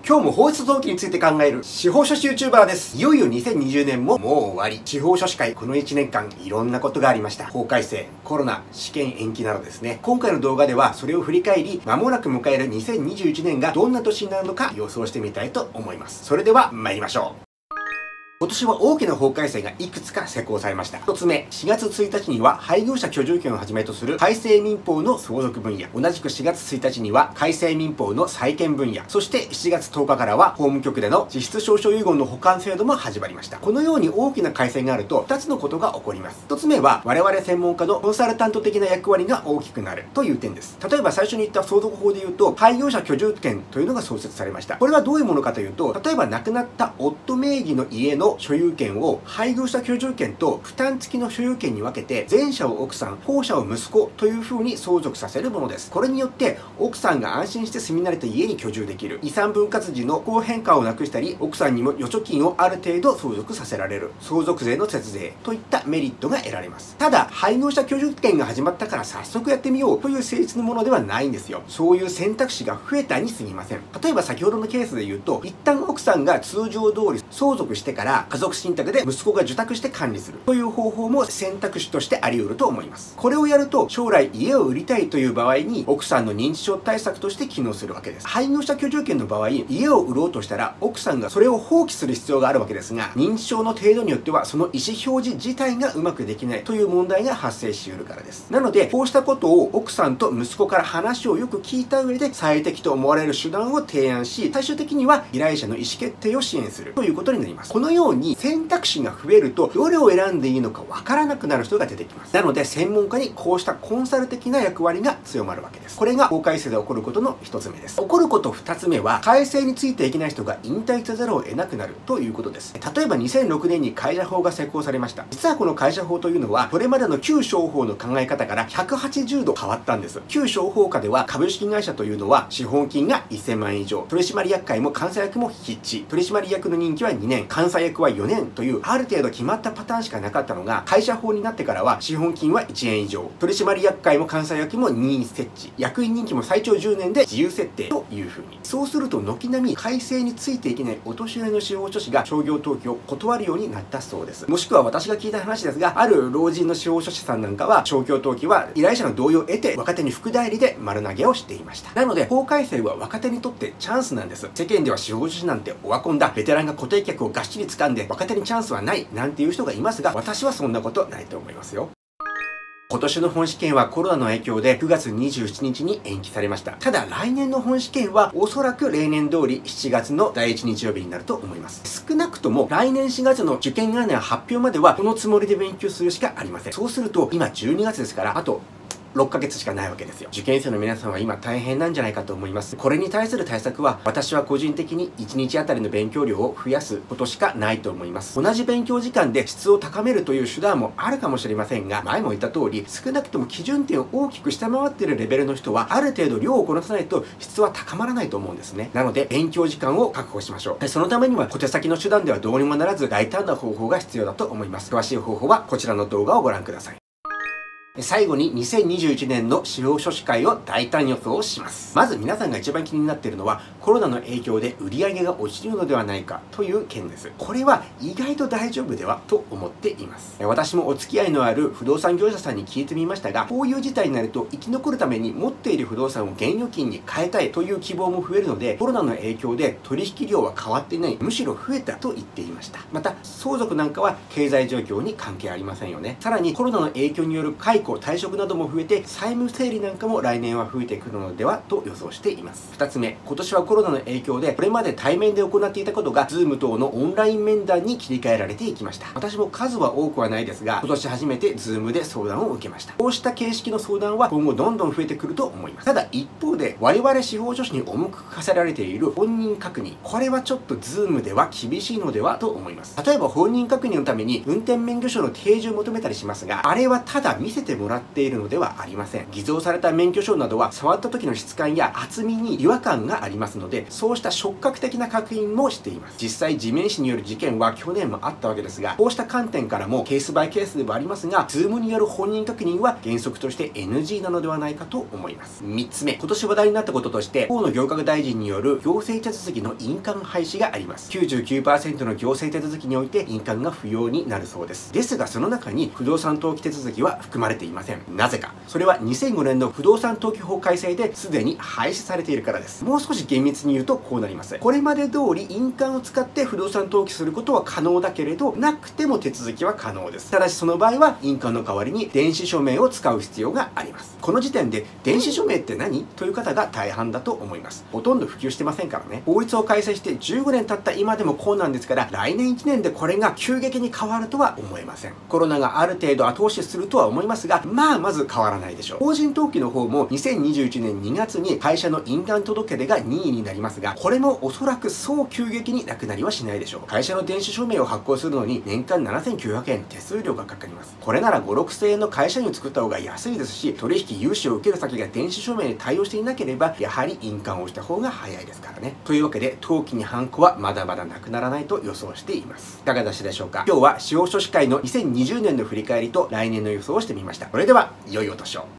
今日も法律登記について考える司法書士 YouTuber です。いよいよ2020年ももう終わり。司法書士会、この1年間いろんなことがありました。法改正、コロナ、試験延期などですね。今回の動画ではそれを振り返り、間もなく迎える2021年がどんな年になるのか予想してみたいと思います。それでは参りましょう。今年は大きな法改正がいくつか施行されました。一つ目、4月1日には配偶者居住権をはじめとする改正民法の相続分野、同じく4月1日には改正民法の債権分野、そして7月10日からは法務局での実質証書遺言の保管制度も始まりました。このように大きな改正があると2つのことが起こります。1つ目は我々専門家のコンサルタント的な役割が大きくなるという点です。例えば最初に言った相続法で言うと、配偶者居住権というのが創設されました。これはどういうものかというと、例えば亡くなった夫名義の家の所有権を配偶者居住権と負担付きの所有権に分けて、前者を奥さん、後者を息子という風に相続させるものです。これによって奥さんが安心して住み慣れた家に居住できる。遺産分割時の不公変化をなくしたり、奥さんにも預貯金をある程度相続させられる。相続税の節税といったメリットが得られます。ただ、配偶者居住権が始まったから早速やってみようという誠実のものではないんですよ。そういう選択肢が増えたに過ぎません。例えば先ほどのケースで言うと、一旦奥さんが通常通り相続してから家族信託で息子が受託して管理するという方法も選択肢としてあり得ると思います。これをやると将来家を売りたいという場合に奥さんの認知症対策として機能するわけです。配偶者居住権の場合、家を売ろうとしたら奥さんがそれを放棄する必要があるわけですが、認知症の程度によってはその意思表示自体がうまくできないという問題が発生し得るからです。なのでこうしたことを奥さんと息子から話をよく聞いた上で最適と思われる手段を提案し、最終的には依頼者の意思決定を支援するということになります。このように選択肢が増えるとどれを選んでいいのかわからなくなる人が出てきます。なので専門家にこうしたコンサル的な役割が強まるわけです。これが法改正で起こることの一つ目です。起こること二つ目は、改正についていけない人が引退せざるを得なくなるということです。例えば2006年に会社法が施行されました。実はこの会社法というのはこれまでの旧商法の考え方から180度変わったんです。旧商法下では株式会社というのは資本金が1000万円以上、取締役会も監査役も筆致、取締役の任期は2年、監査役は4年というある程度決まったパターンしかなかったのが、会社法になってからは資本金は1円以上、取締役会も監査役も任意設置、役員任期も最長10年で自由設定という風に。そうすると軒並み改正についていけないお年寄りの司法書士が商業登記を断るようになったそうです。もしくは私が聞いた話ですが、ある老人の司法書士さんなんかは商業登記は依頼者の同意を得て若手に副代理で丸投げをしていました。なので法改正は若手にとってチャンスなんです。世間では司法書士なんてオワコンだ、ベテランが固定客をがっしり掴んで若手にチャンスはないなんていう人がいますが、私はそんなことないと思いますよ。今年の本試験はコロナの影響で9月27日に延期されました。ただ来年の本試験はおそらく例年通り7月の第1日曜日になると思います。少なくとも来年4月の受験案内発表まではこのつもりで勉強するしかありません。そうすると今12月ですから、あと6ヶ月しかないわけですよ。受験生の皆さんは今大変なんじゃないかと思います。これに対する対策は、私は個人的に1日あたりの勉強量を増やすことしかないと思います。同じ勉強時間で質を高めるという手段もあるかもしれませんが、前も言った通り、少なくとも基準点を大きく下回っているレベルの人は、ある程度量をこなさないと質は高まらないと思うんですね。なので、勉強時間を確保しましょう。そのためには小手先の手段ではどうにもならず、大胆な方法が必要だと思います。詳しい方法はこちらの動画をご覧ください。最後に2021年の司法書士会を大胆予想をします。まず皆さんが一番気になっているのは、コロナの影響で売り上げが落ちるのではないかという件です。これは意外と大丈夫ではと思っています。私もお付き合いのある不動産業者さんに聞いてみましたが、こういう事態になると生き残るために持っている不動産を現預金に変えたいという希望も増えるので、コロナの影響で取引量は変わっていない、むしろ増えたと言っていました。また相続なんかは経済状況に関係ありませんよね。さらにコロナの影響による解雇退職なども増えて、債務整理なんかも来年は増えてくるのではと予想しています。2つ目、今年はコロナの影響でこれまで対面で行っていたことが Zoom 等のオンライン面談に切り替えられていきました。私も数は多くはないですが、今年初めて Zoom で相談を受けました。こうした形式の相談は今後どんどん増えてくると思います。ただ一方で我々司法書士に重く課せられている本人確認、これはちょっと Zoom では厳しいのではと思います。例えば本人確認のために運転免許証の提示を求めたりしますが、あれはただ見せててもらっているのではありません。偽造された免許証などは触った時の質感や厚みに違和感がありますので、そうした触覚的な確認もしています。実際地面師による事件は去年もあったわけですが、こうした観点からもケースバイケースではありますが、Zoom による本人確認は原則として NG なのではないかと思います。3つ目、今年話題になったこととして河野行革大臣による行政手続きの印鑑廃止があります。 99% の行政手続きにおいて印鑑が不要になるそうです。ですがその中に不動産登記手続きは含まれていません。なぜか、それは2005年の不動産登記法改正ですでに廃止されているからです。もう少し厳密に言うとこうなります。これまで通り印鑑を使って不動産登記することは可能だけれど、なくても手続きは可能です。ただしその場合は印鑑の代わりに電子署名を使う必要があります。この時点で電子署名って何という方が大半だと思います。ほとんど普及してませんからね。法律を改正して15年経った今でもこうなんですから、来年1年でこれが急激に変わるとは思えません。コロナがある程度後押しするとは思いますが、まず変わらないでしょう。法人登記の方も2021年2月に会社の印鑑届出が任意になりますが、これもおそらくそう急激になくなりはしないでしょう。会社の電子署名を発行するのに年間7900円手数料がかかります。これなら5、6000円の会社員を作った方が安いですし、取引融資を受ける先が電子署名に対応していなければ、やはり印鑑をした方が早いですからね。というわけで、登記にハンコはまだまだなくならないと予想しています。いかがでしたでしょうか。今日は司法書士会の2020年の振り返りと来年の予想をしてみました。それでは、良いお年を。